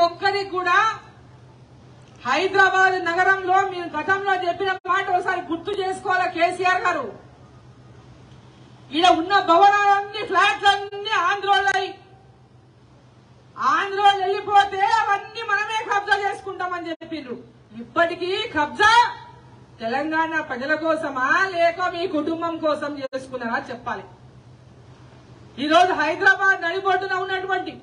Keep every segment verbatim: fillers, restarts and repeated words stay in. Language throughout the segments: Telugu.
ఒక్కరికి కూడా హైదరాబాద్ నగరంలో మీరు గతంలో చెప్పిన మాట ఒకసారి గుర్తు చేసుకోవాలా కేసీఆర్ గారు. ఇలా ఉన్న భవనాలన్నీ ఫ్లాట్లన్నీ ఆంధ్రోళ్ళయి, ఆంధ్రోళ్ళు వెళ్ళిపోతే అవన్నీ మనమే కబ్జా చేసుకుంటామని చెప్పిండ్రు. ఇప్పటికీ కబ్జా తెలంగాణ ప్రజల కోసమా లేక మీ కుటుంబం కోసం చేసుకున్నారా చెప్పాలి. ఈ రోజు హైదరాబాద్ నడిబొడ్డున ఉన్నటువంటి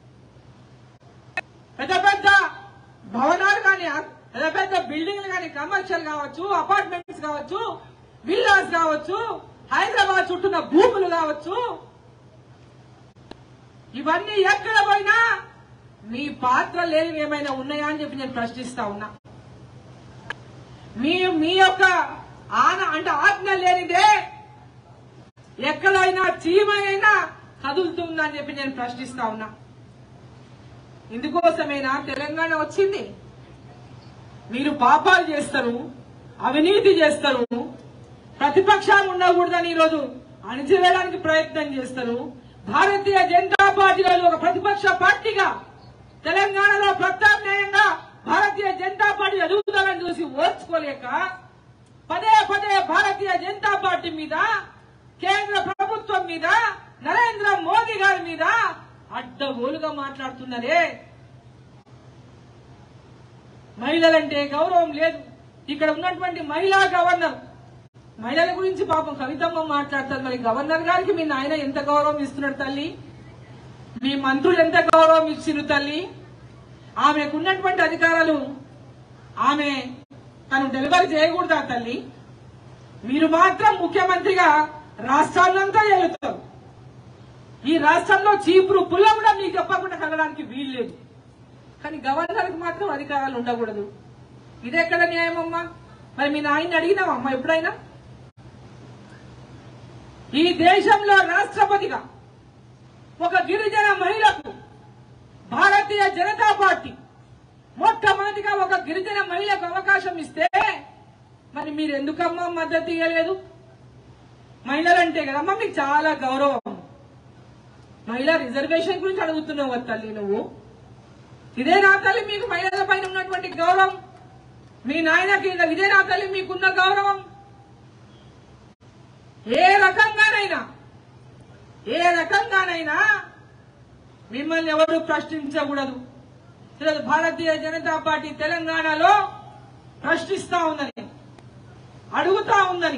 పెద్ద పెద్ద భవనాలు కానీ, పెద్ద పెద్ద బిల్డింగ్లు కానీ, కమర్షియల్ కావచ్చు, అపార్ట్మెంట్స్ కావచ్చు, విల్లాస్ కావచ్చు, హైదరాబాద్ చుట్టూన్న భూములు కావచ్చు, ఇవన్నీ ఎక్కడ పోయినా మీ పాత్ర లేని ఏమైనా ఉన్నాయా అని చెప్పి నేను ప్రశ్నిస్తా ఉన్నా. మీ మీ యొక్క ఆన అంటే ఆజ్ఞ లేనిదే ఎక్కడైనా చీమైనా కదులుతుందని చెప్పి నేను ప్రశ్నిస్తా ఉన్నా. ఇందుకోసమేనా తెలంగాణ వచ్చింది? మీరు పాపాలు చేస్తారు, అవినీతి చేస్తారు, ప్రతిపక్షాలు ఉండకూడదని ఈరోజు అణిచివేయడానికి ప్రయత్నం చేస్తారు. భారతీయ జనతా పార్టీలో ఒక ప్రతిపక్ష పార్టీగా తెలంగాణలో ప్రత్యామ్నాయంగా భారతీయ జనతా పార్టీ ఎదుగుదలని చూసి ఓర్చుకోలేక పదే పదే భారతీయ జనతా పార్టీ మీద, కేంద్ర ప్రభుత్వం మీద, నరేంద్ర మోదీ గారి మీద అడ్డగోలుగా మాట్లాడుతున్నారే. మహిళలంటే గౌరవం లేదు. ఇక్కడ ఉన్నటువంటి మహిళా గవర్నర్ మహిళల గురించి పాపం కవితమ్మ మాట్లాడతారు. మరి గవర్నర్ గారికి మీ నాయన ఎంత గౌరవం ఇస్తున్నాడు తల్లి? మీ మంత్రులు ఎంత గౌరవం ఇచ్చిరు తల్లి? ఆమెకున్నటువంటి అధికారాలు ఆమె తను డెలివరీ చేయకూడదా తల్లి? మీరు మాత్రం ముఖ్యమంత్రిగా రాష్ట్రాన్నంతా ఏలుతారు. ఈ రాష్ట్రంలో చీపురు పుల్ల కూడా మీకు చెప్పకుండా కలగడానికి వీల్లేదు. కానీ గవర్నర్కి మాత్రం అధికారాలు ఉండకూడదు. ఇదెక్కడ న్యాయమమ్మా? మరి మీ నాయన్ని అడిగినావమ్మా ఎప్పుడైనా? ఈ దేశంలో రాష్ట్రపతిగా ఒక గిరిజన మహిళకు భారతీయ జనతా పార్టీ మొట్టమొదటిగా ఒక గిరిజన మహిళకు అవకాశం ఇస్తే మరి మీరు ఎందుకమ్మా మద్దతు ఇవ్వలేదు? మహిళలంటే కదమ్మా మీకు చాలా గౌరవం. మహిళా రిజర్వేషన్ గురించి అడుగుతున్నావు తల్లి నువ్వు. ఇదే నా తల్లి మీకు మహిళల పైన ఉన్నటువంటి గౌరవం. మీ నాయనకి ఇదే నా తల్లి మీకున్న గౌరవం. ఏ రకంగానైనా ఏ రకంగానైనా మిమ్మల్ని ఎవరు ప్రశ్నించకూడదు. ఈరోజు భారతీయ జనతా పార్టీ తెలంగాణలో ప్రశ్నిస్తా ఉందని, అడుగుతా ఉందని,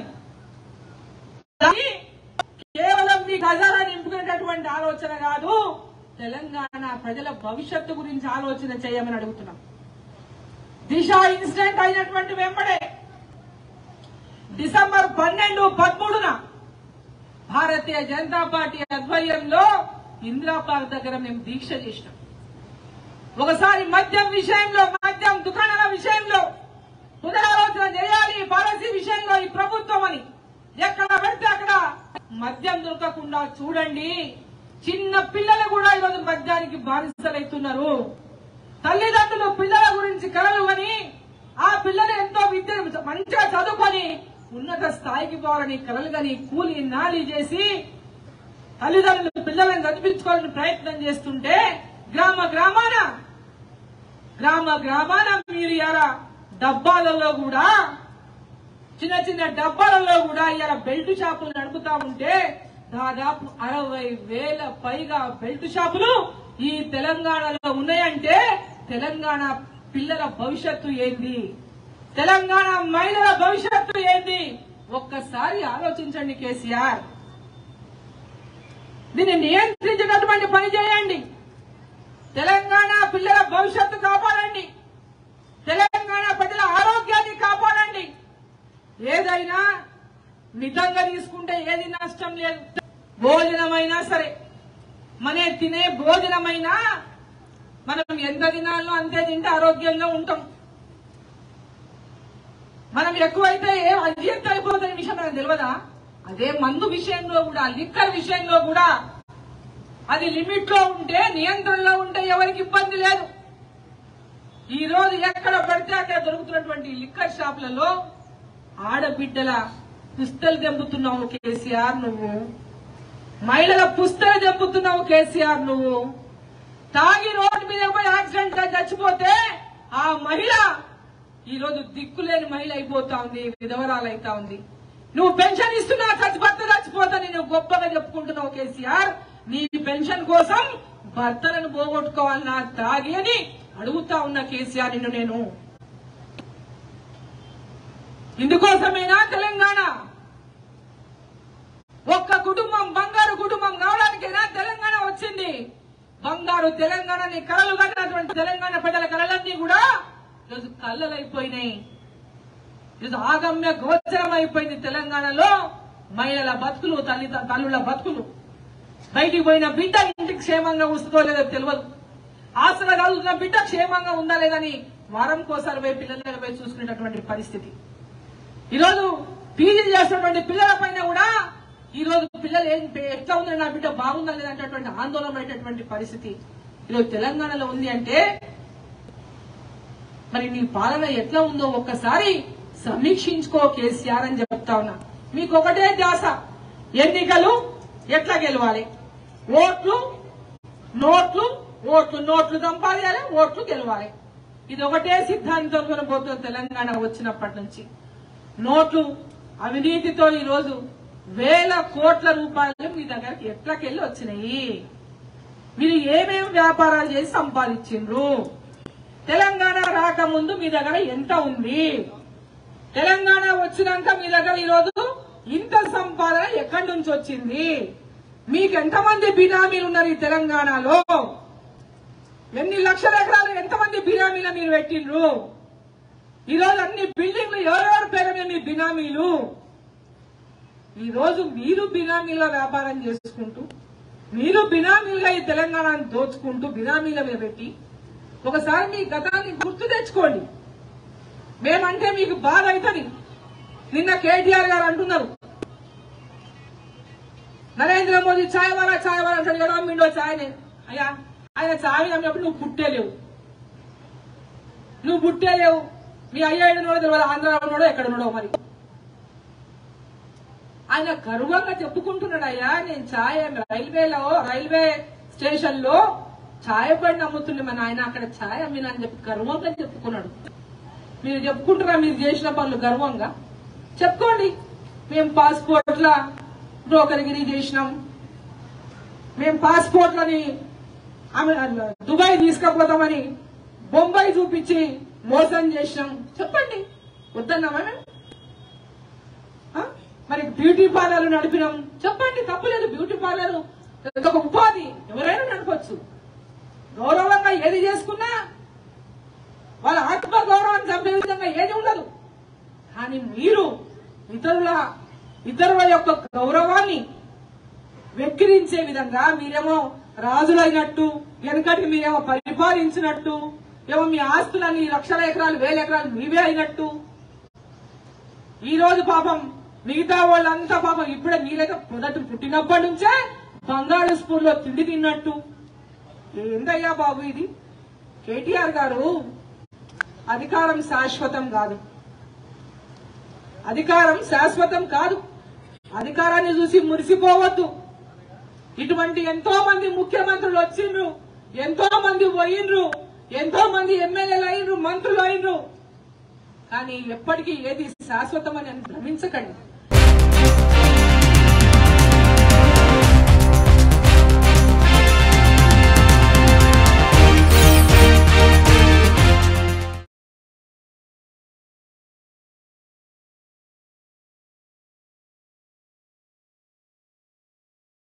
కేవలం మీ గజారా నింపుకునేటటువంటి ఆలోచన కాదు, తెలంగాణ ప్రజల భవిష్యత్తు గురించి ఆలోచన చేయమని అడుగుతున్నాం. దిశ ఇన్సిడెంట్ అయినటువంటి వెంబడే డిసెంబర్ పన్నెండు పదమూడున భారతీయ జనతా పార్టీ ఆధ్వర్యంలో ఇందిరా పార్క్ దగ్గర మేము దీక్ష చేసినాం. ఒకసారి మద్యం విషయంలో, మద్యం దుకాణాల విషయంలో పునరాలోచన చేయాలి. పాలసీ విషయంలో ఈ ప్రభుత్వం అని ఎక్కడ పెడితే అక్కడ మద్యం దొరకకుండా చూడండి. చిన్న పిల్లలు కూడా ఈరోజు మద్యానికి బానిసలవుతున్నారు. తల్లిదండ్రులు పిల్లల గురించి కలలు అని, ఆ పిల్లలు ఎంతో విద్య మంచిగా చదువుకొని ఉన్నత స్థాయికి పోవాలని కలలు కానీ కూలి నాలి చేసి తల్లిదండ్రులు పిల్లలను చదివించుకోవాలని ప్రయత్నం చేస్తుంటే గ్రామ గ్రామాన గ్రామ గ్రామాన మీరు ఇలా డబ్బాలలో కూడా, చిన్న చిన్న డబ్బాలలో కూడా ఇలా బెల్ట్ షాపులు నడుపుతా ఉంటే దాదాపు అరవై వేల పైగా బెల్ట్ షాపులు ఈ తెలంగాణలో ఉన్నాయంటే తెలంగాణ పిల్లల భవిష్యత్తు ఏంది? తెలంగాణ మహిళల భవిష్యత్తు ఏంది? ఒక్కసారి ఆలోచించండి కేసీఆర్. దీన్ని నియంత్రించేటటువంటి పని చేయండి. తెలంగాణ పిల్లల భవిష్యత్తు కాపాడండి. తెలంగాణ ప్రజల ఆరోగ్యాన్ని కాపాడండి. ఏదైనా మితంగా తీసుకుంటే ఏది నష్టం లేదు. భోజనమైనా సరే, మన తినే భోజనమైనా మనం ఎంత తినాలో అంతే తింటే ఆరోగ్యంగా ఉంటాం. మనం ఎక్కువైతే ఏ అజీర్తి అయిపోతున్న విషయం మనకు తెలియదా? అదే మందు విషయంలో కూడా, లిక్కర్ విషయంలో కూడా అది లిమిట్ లో ఉంటే, నియంత్రణలో ఉంటే ఎవరికి ఇబ్బంది లేదు. ఈ రోజు ఎక్కడ పడితే అక్కడ దొరుకుతున్నటువంటి లిక్కర్ షాపులలో ఆడబిడ్డల పుస్తలు దెంపుతున్నావు కేసీఆర్ నువ్వు. మహిళల పుస్తలు దెంపుతున్నావు కేసీఆర్ నువ్వు. తాగి రోడ్డు మీద పోయి యాక్సిడెంట్ చచ్చిపోతే ఆ మహిళ ఈ రోజు దిక్కులేని మహిళ అయిపోతా ఉంది, విధవరాలు అయితా ఉంది. నువ్వు పెన్షన్ ఇస్తున్నా చచ్చి భర్త చచ్చిపోతా నేను గొప్పగా చెప్పుకుంటున్నావు కేసీఆర్. నీ పెన్షన్ కోసం భర్తలను పోగొట్టుకోవాలన్నా తాగి అని అడుగుతా ఉన్నా కేసీఆర్ నిన్ను నేను. ఇందుకోసమేనా తెలంగాణ? ఒక్క కుటుంబం బంగారు కుటుంబం కావడానికైనా తెలంగాణ వచ్చింది. బంగారు తెలంగాణని కలలు కట్టినటువంటి తెలంగాణ ప్రజల కళలన్నీ కూడా ఈరోజు కళ్ళలైపోయినాయి. ఈరోజు ఆగమ్య గోచరం అయిపోయింది. తెలంగాణలో మహిళల బతుకులు, తల్లి తల్లుల బతుకులు. బయటికి పోయిన బిడ్డ ఇంటికి క్షేమంగా వస్తుందో లేదో తెలియదు. ఆశలు కలుగుతున్న బిడ్డ క్షేమంగా ఉందా లేదని వారం కోసారి పోయి పిల్లల దగ్గర పోయి చూసుకునేటటువంటి పరిస్థితి. ఈరోజు పీజీ చేస్తున్నటువంటి పిల్లల పైన కూడా ఈ రోజు పిల్లలు ఏం ఎట్లా ఉందని నా బిడ్డ బాగుందా లేదంటే ఆందోళన పడేటటువంటి పరిస్థితి ఈరోజు తెలంగాణలో ఉంది. అంటే మరి నీ పాలన ఎట్లా ఉందో ఒక్కసారి సమీక్షించుకో కేసీఆర్ అని చెప్తా ఉన్నా. మీకు ఒకటే ధ్యాస, ఎన్నికలు ఎట్లా గెలవాలి, ఓట్లు నోట్లు ఓట్లు నోట్లు సంపాదించాలి, ఓట్లు గెలవాలి. ఇది ఒకటే సిద్ధాంతంతో పోతుంది తెలంగాణ వచ్చినప్పటి నుంచి. నోట్లు అవినీతితో ఈ రోజు వేల కోట్ల రూపాయలు మీ దగ్గరికి ఎట్లకెళ్లి వచ్చినాయి? మీరు ఏమేమి వ్యాపారాలు చేసి సంపాదించిండ్రు? తెలంగాణ రాకముందు మీ దగ్గర ఎంత ఉంది? తెలంగాణ వచ్చినాక మీ దగ్గర ఈరోజు ఇంత సంపాదన ఎక్కడి నుంచి వచ్చింది? మీకు ఎంతమంది బినామీలు ఉన్నారు ఈ తెలంగాణలో? ఎన్ని లక్షల ఎకరాలు ఎంతమంది బినామీలు మీరు పెట్టిండ్రు? ఈరోజు అన్ని బిల్డింగ్లు ఎవరెవరి పేరు మీద మీ బినామీలు? ఈ రోజు మీరు బినామీల వ్యాపారం చేసుకుంటూ, మీరు బినామీలుగా ఈ తెలంగాణను దోచుకుంటూ బినామీల మీద పెట్టి ఒకసారి మీ గతాన్ని గుర్తు తెచ్చుకోండి. మేమంటే మీకు బాధ అవుతుంది. నిన్న కేటీఆర్ గారు అంటున్నారు, నరేంద్ర మోదీ ఛాయ్ వాలా ఛాయ్ వాలా అంటాడు కదా, మిండో ఛాయ్. అయ్యా ఆయన ఛాయ్ అన్నప్పుడు నువ్వు పుట్టేలేవు, నువ్వు పుట్టేలేవు. మీ అయ్యా ఏడునోడో తెలియదు, ఆంధ్రాలో ఉన్నాడో ఎక్కడ ఉన్నాడో మరి. ఆయన గర్వంగా చెప్పుకుంటున్నాడు, అయ్యా నేను ఛాయ్ రైల్వేలో రైల్వే స్టేషన్ లో ఛాయ్ బండి అమ్ముతున్నామని ఆయన అక్కడ ఛాయ్ అమ్మినా అని చెప్పి గర్వంగా చెప్పుకున్నాడు. మీరు చెప్పుకుంటారా మీరు చేసిన పనులు గర్వంగా? చెప్పుకోండి. మేము పాస్పోర్ట్ల బ్రోకర్గిరి చేసినాం, మేము పాస్పోర్ట్లని దుబాయ్ తీసుకుపోతామని బొంబాయి చూపించి మోసం చేసినాం. చెప్పండి, వద్దన్నామా? మరి బ్యూటీ పార్లర్ నడిపినాం, చెప్పండి, తప్పులేదు. బ్యూటీ పార్లర్ ఒక ఉపాధి, ఎవరైనా నడపచ్చు. గౌరవంగా ఏది చేసుకున్నా వాళ్ళ ఆత్మ గౌరవాన్ని చంపే విధంగా ఏది ఉండదు. కానీ మీరు ఇతరుల ఇతరుల యొక్క గౌరవాన్ని వెక్కిరించే విధంగా మీరేమో రాజులైనట్టు, వెనకటికి మీరేమో పరిపాలించినట్టు, ఏమో మీ ఆస్తులని లక్షల ఎకరాలు వేల ఎకరాలు మీవే అయినట్టు. ఈ రోజు పాపం మిగతా వాళ్ళంతా పాపం ఇప్పుడే మీరైతే మొదటి పుట్టినప్పటి నుంచే బంగారు స్పూన్లో తిండి తిన్నట్టు. ఏందయ్యా బాబు ఇది? కేటీఆర్ గారు, అధికారం శాశ్వతం కాదు, అధికారం శాశ్వతం కాదు. అధికారాన్ని చూసి మురిసిపోవద్దు. ఇటువంటి ఎంతో మంది ముఖ్యమంత్రులు వచ్చిండ్రు, ఎంతో మంది పోయిండ్రు, ఎంతో మంది ఎమ్మెల్యేలు అయినరు, మంత్రులు అయినరు. కానీ ఎప్పటికీ ఏది శాశ్వతం అని భ్రమించకండి.